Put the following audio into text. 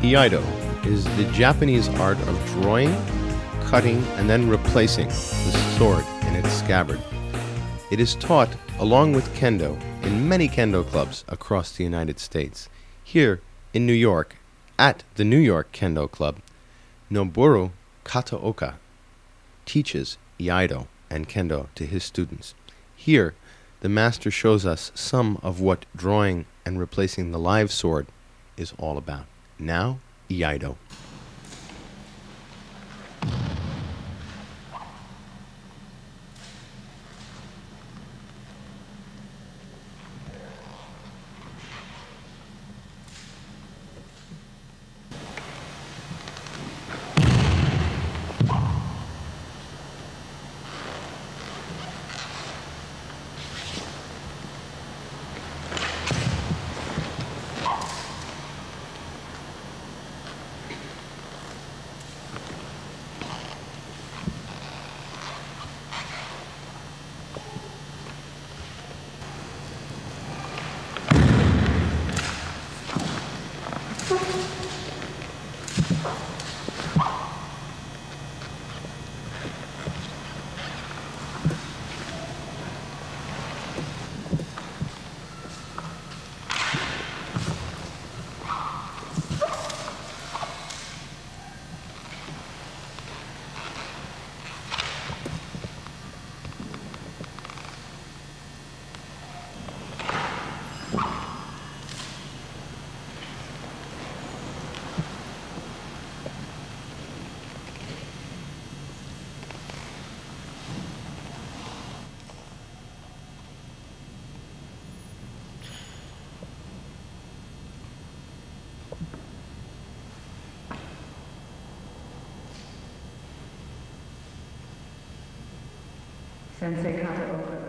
Iaido is the Japanese art of drawing, cutting, and then replacing the sword in its scabbard. It is taught, along with Kendo, in many Kendo clubs across the United States. Here in New York, at the New York Kendo Club, Noboru Kataoka teaches Iaido and Kendo to his students. Here, the master shows us some of what drawing and replacing the live sword is all about. Now, Iaido. Sensei Kataoka